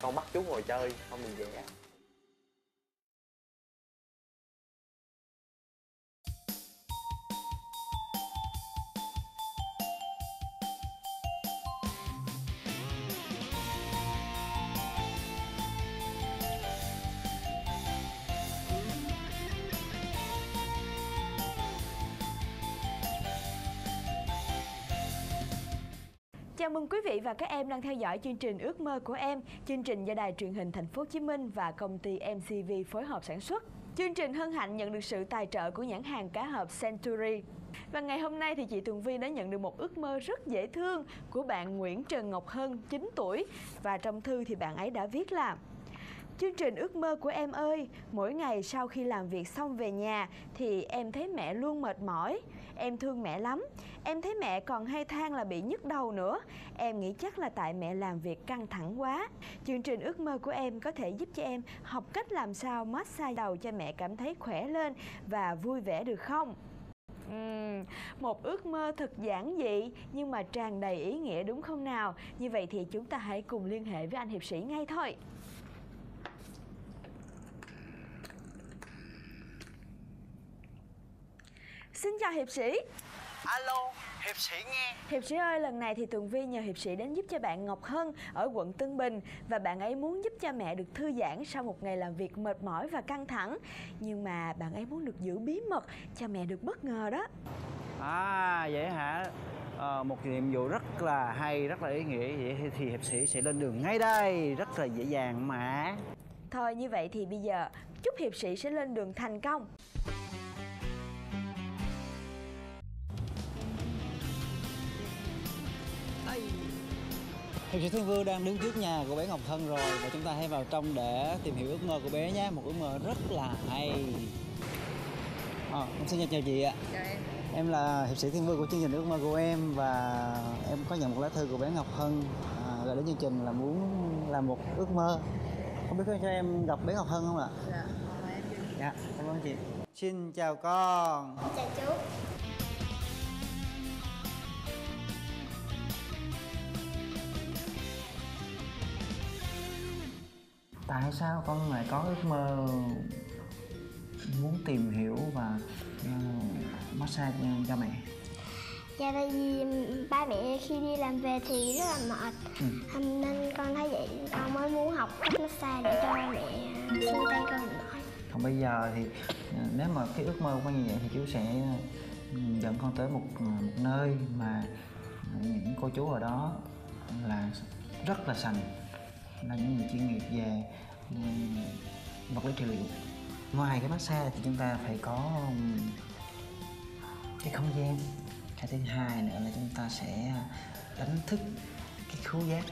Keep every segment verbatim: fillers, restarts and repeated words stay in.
Con bắt chú ngồi chơi, không mình vẽ. Chào mừng quý vị và các em đang theo dõi chương trình Ước mơ của em, chương trình do Đài Truyền hình Thành phố Hồ Chí Minh và công ty em xê vê phối hợp sản xuất. Chương trình hân hạnh nhận được sự tài trợ của nhãn hàng cá hộp Century. Và ngày hôm nay thì chị Tường Vi đã nhận được một ước mơ rất dễ thương của bạn Nguyễn Trần Ngọc Hân, chín tuổi. Và trong thư thì bạn ấy đã viết là: chương trình Ước mơ của em ơi, mỗi ngày sau khi làm việc xong về nhà thì em thấy mẹ luôn mệt mỏi. Em thương mẹ lắm. Em thấy mẹ còn hay than là bị nhức đầu nữa. Em nghĩ chắc là tại mẹ làm việc căng thẳng quá. Chương trình Ước mơ của em có thể giúp cho em học cách làm sao massage đầu cho mẹ cảm thấy khỏe lên và vui vẻ được không? Uhm, một ước mơ thật giản dị nhưng mà tràn đầy ý nghĩa đúng không nào? Như vậy thì chúng ta hãy cùng liên hệ với anh hiệp sĩ ngay thôi. Xin chào hiệp sĩ. Alo, hiệp sĩ nghe. Hiệp sĩ ơi, lần này thì Tường Vi nhờ hiệp sĩ đến giúp cho bạn Ngọc Hân ở quận Tân Bình. Và bạn ấy muốn giúp cho mẹ được thư giãn sau một ngày làm việc mệt mỏi và căng thẳng. Nhưng mà bạn ấy muốn được giữ bí mật cho mẹ được bất ngờ đó. À vậy hả? À, một nhiệm vụ rất là hay, rất là ý nghĩa. Vậy thì hiệp sĩ sẽ lên đường ngay đây. Rất là dễ dàng mà. Thôi như vậy thì bây giờ chúc hiệp sĩ sẽ lên đường thành công. Hiệp sĩ Thiên Vương đang đứng trước nhà của bé Ngọc Hân rồi. Và chúng ta hãy vào trong để tìm hiểu ước mơ của bé nhé. Một ước mơ rất là hay. À, em xin chào chị ạ. Chào em. Em là hiệp sĩ Thiên Vương của chương trình Ước mơ của em. Và em có nhận một lá thư của bé Ngọc Hân à, gửi đến chương trình là muốn làm một ước mơ. Không biết có cho em gặp bé Ngọc Hân không ạ? Dạ, mời em chị. Dạ, cảm ơn chị. Xin chào con. Chào chú. Tại sao con lại có ước mơ muốn tìm hiểu và uh, massage cho mẹ? Dạ tại vì ba mẹ khi đi làm về thì rất là mệt. Ừ. Nên con thấy vậy con mới muốn học cách massage để cho ba mẹ xua tan cơn mệt mỏi. Còn bây giờ thì nếu mà cái ước mơ của con như vậy thì chú sẽ dẫn con tới một, một nơi mà những cô chú ở đó là rất là sành, là những người chuyên nghiệp về vật lý trị liệu. Ngoài cái massage thì chúng ta phải có cái không gian. Cái thứ hai nữa là chúng ta sẽ đánh thức cái khứu giác.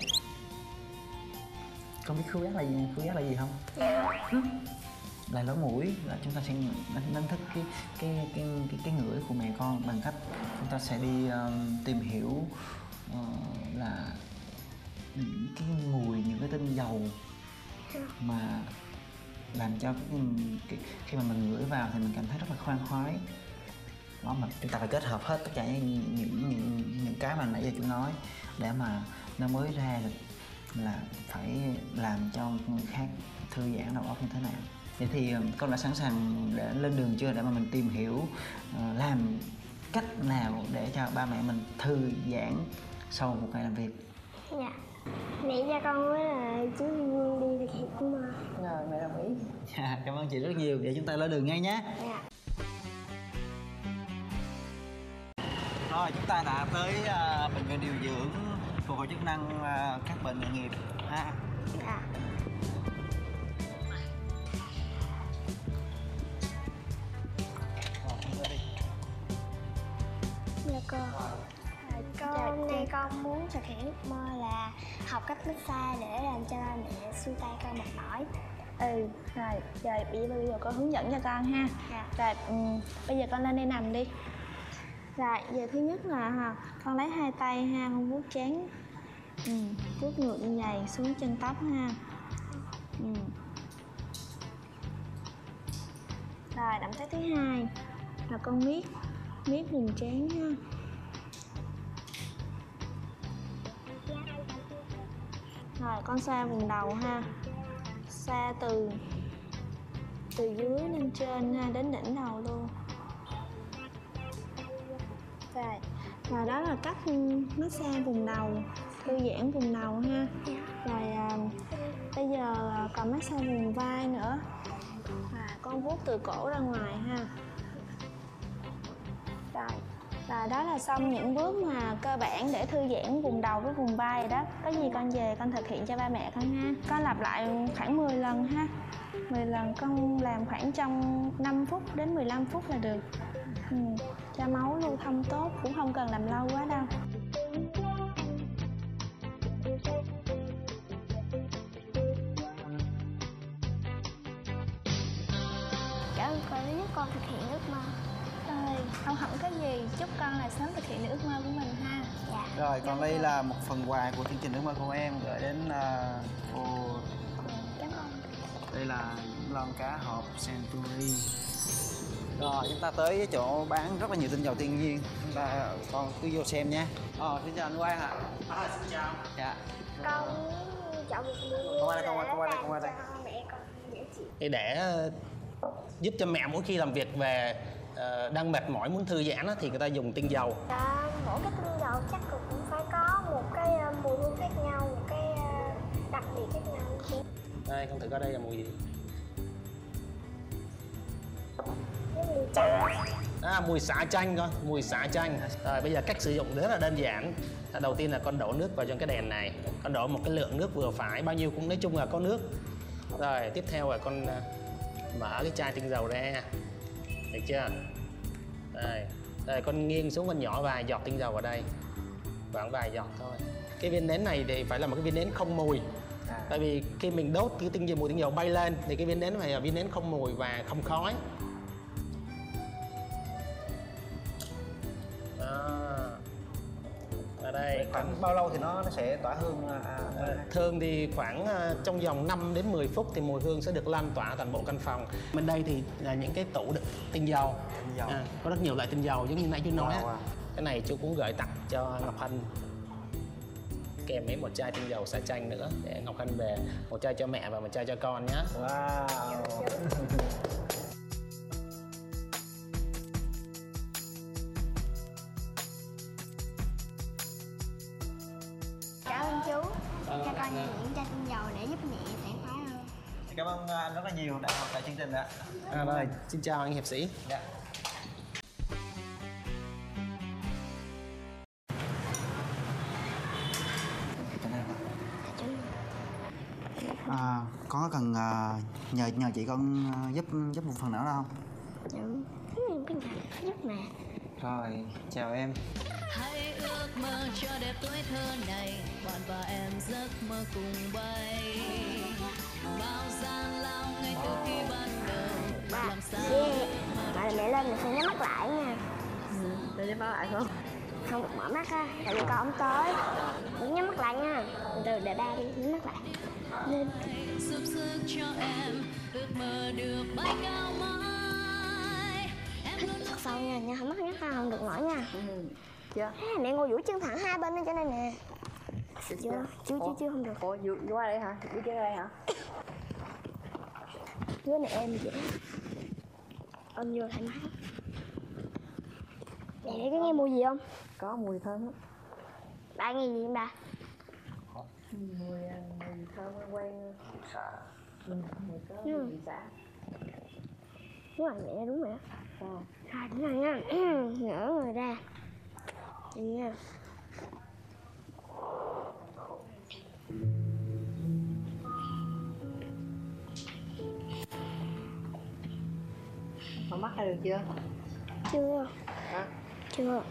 Con biết khứu giác là gì? Khứu giác là gì không? Dạ. Là lỗ mũi. Là chúng ta sẽ đánh, đánh thức cái cái cái cái cái ngửi của mẹ con bằng cách chúng ta sẽ đi uh, tìm hiểu uh, là những cái mùi, những cái tinh dầu mà làm cho cái, cái, khi mà mình ngửi vào thì mình cảm thấy rất là khoan khoái. Đó, mà chúng ta phải kết hợp hết tất cả những những những, những cái mà nãy giờ chú nói để mà nó mới ra được là phải làm cho người khác thư giãn đầu óc như thế nào. Vậy thì con đã sẵn sàng để lên đường chưa, để mà mình tìm hiểu uh, làm cách nào để cho ba mẹ mình thư giãn sau một ngày làm việc? Dạ. Nãy cho con nói là chú Vương đi thực hiện ước mơ. Rồi, mẹ đồng ý. Dạ, cảm ơn chị rất nhiều. Vậy chúng ta lên đường ngay nhé. Dạ. Rồi chúng ta đã tới uh, bệnh viện điều dưỡng phục hồi chức năng uh, các bệnh nghề nghiệp ha. Dạ. Dạ cô. Con nay con muốn thực hiện ước mơ là học cách massage để làm cho ba mẹ xua tan cơn mệt mỏi. Ừ, rồi, rồi bây giờ con hướng dẫn cho con ha. Dạ. Rồi, um, bây giờ con lên đây nằm đi. Rồi, giờ thứ nhất là ha, con lấy hai tay ha, con vuốt trán. Ừ, vuốt ngược như vậy xuống chân tóc ha. Ừ. Rồi, động tác thứ hai là con miết, miết vùng trán ha. Rồi con xoa vùng đầu ha. Xoa từ từ dưới lên trên ha, đến đỉnh đầu luôn. Rồi, rồi đó là cách massage vùng đầu, thư giãn vùng đầu ha. Rồi à, bây giờ còn massage vùng vai nữa. Và con vuốt từ cổ ra ngoài ha. Rồi, và đó là xong những bước mà cơ bản để thư giãn vùng đầu với vùng vai rồi đó. Có gì con về con thực hiện cho ba mẹ con ha. Con lặp lại khoảng mười lần ha. mười lần con làm khoảng trong năm phút đến mười lăm phút là được. Ừ, cho máu lưu thông tốt, cũng không cần làm lâu quá đâu. Cảm ơn cô đã giúp con thực hiện ước mơ. Ơi, không hỏng cái gì, chúc con là sớm thực hiện được ước mơ của mình ha. Dạ. Rồi, còn đây là một phần quà của chương trình ước mơ của em gửi đến uh, cô. Cảm ơn. Đây là lon cá hộp Century. Rồi, chúng ta tới cái chỗ bán rất là nhiều tinh dầu thiên nhiên. Chúng ta con cứ vô xem nha. Ờ, xin chào anh Quang ạ. À, xin chào. Dạ. Con chọn một buổi Con qua đây, con qua, con qua đây, con qua đây. cho mẹ con dễ chịu. Thì để uh, giúp cho mẹ mỗi khi làm việc về uh, đang mệt mỏi muốn thư giãn á, thì người ta dùng tinh dầu. Dạ, mỗi cái tinh dầu chắc cũng phải có một cái uh, mùi hương khác nhau, một cái uh, đặc biệt khác nhau. Đây, con thử coi đây là mùi gì. Cái mùi trà. À, mùi xả chanh con, mùi xả chanh. Rồi bây giờ cách sử dụng rất là đơn giản. Đầu tiên là con đổ nước vào trong cái đèn này. Con đổ một cái lượng nước vừa phải, bao nhiêu cũng nói chung là có nước. Rồi tiếp theo là con uh, mở cái chai tinh dầu ra. Được chưa? Đây, đây con nghiêng xuống, con nhỏ vài giọt tinh dầu vào đây. Khoảng vài giọt thôi. Cái viên nến này thì phải là một cái viên nến không mùi. À. Tại vì khi mình đốt cái tinh dầu, mùi tinh dầu bay lên thì cái viên nến phải là viên nến không mùi và không khói. Ở đây Khoảng bao lâu thì nó, nó sẽ tỏa hương? À, à, thường thì khoảng uh, trong vòng năm đến mười phút thì mùi hương sẽ được lan tỏa toàn bộ căn phòng. Bên đây thì là những cái tủ đựng tinh dầu. Tinh dầu. À, có rất nhiều loại tinh dầu giống như nãy chú nói á. Wow, wow. Cái này chú cũng gửi tặng cho Ngọc Hân kèm với một chai tinh dầu xả chanh nữa để Ngọc Hân về, một chai cho mẹ và một chai cho con nhé. Wow. Cảm ơn chú cho con những chai tinh dầu để giúp mẹ sảng khoái hơn. Cảm ơn anh rất là nhiều đã học tại chương trình ạ. À, rồi, xin chào anh hiệp sĩ. Dạ. À, con có cần uh, nhờ nhờ chị con uh, giúp giúp một phần nào đó không? Ừ, cái này giúp mẹ. Rồi, chào em. Hãy ước mơ cho đẹp tuổi thơ này, bạn và em giấc mơ cùng bay. Bao gian lao ngay từ khi ban đầu, làm sao Mà mẹ lên mình phải nhắm mắt lại nha. Ừ, để nhắm mắt lại không? Không được mở mắt á, tại vì con không tới. Đừng nhắm mắt lại nha. Từ để ba đi, nhắm mắt lại. Lên. giúp sức cho em ước mơ được bay cao mãi. Em luôn Thật sâu nha, nha, không mắt nhắm ra không được nổi nha. Ừ. Chưa? À, mẹ ngồi duỗi chân thẳng hai bên lên cho đây nè. Chưa, chưa, chưa, chưa không được. Ủa, vô, vô qua đây hả? Đi chơi đây hả? Dưới này em vậy. Ôm vô thoải mái. Mẹ có nghe mùi gì không? Có mùi thơm lắm. Ba nghe gì ba? Mùi, mùi thơm quen. Ừ, mùi có Ừ. mùi xả. Đúng rồi mẹ, đúng rồi. À. Rồi đúng rồi nha. Ngỡ người ra. Đi nha. Mở mắt ra được chưa? Chưa. Hả? Chưa.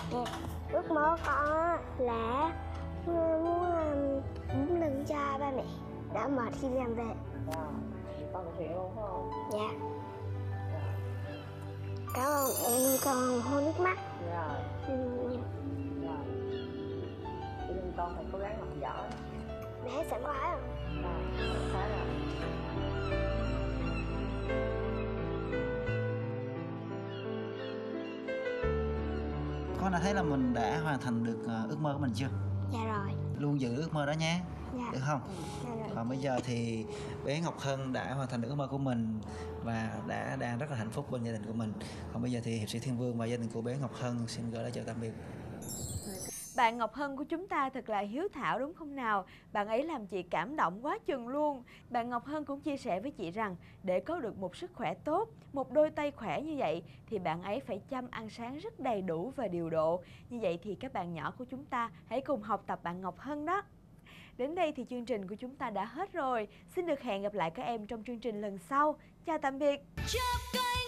Dạ. Ước mơ con á là muốn um, bấm lưng cho ba mẹ đã mệt khi đi làm về. Dạ. Con thực hiện luôn phải không? Dạ. Dạ. Cảm ơn mẹ nuôi con hôn nước mắt. Dạ. Ừ. Dạ. Cho nên con phải cố gắng học giỏi. Mẹ thấy sẵn khoái không? Dạ. Phải rồi. Con đã thấy là mình đã hoàn thành được uh, ước mơ của mình chưa? Dạ rồi. Luôn giữ ước mơ đó nhé. Dạ. Được không? Dạ rồi. Còn bây giờ thì bé Ngọc Hân đã hoàn thành được ước mơ của mình và đã đang rất là hạnh phúc bên gia đình của mình. Còn bây giờ thì hiệp sĩ Thiên Vương và gia đình của bé Ngọc Hân xin gửi lời chào tạm biệt. Bạn Ngọc Hân của chúng ta thật là hiếu thảo đúng không nào? Bạn ấy làm chị cảm động quá chừng luôn. Bạn Ngọc Hân cũng chia sẻ với chị rằng để có được một sức khỏe tốt, một đôi tay khỏe như vậy thì bạn ấy phải chăm ăn sáng rất đầy đủ và điều độ. Như vậy thì các bạn nhỏ của chúng ta hãy cùng học tập bạn Ngọc Hân đó. Đến đây thì chương trình của chúng ta đã hết rồi. Xin được hẹn gặp lại các em trong chương trình lần sau. Chào tạm biệt. Chắp cánh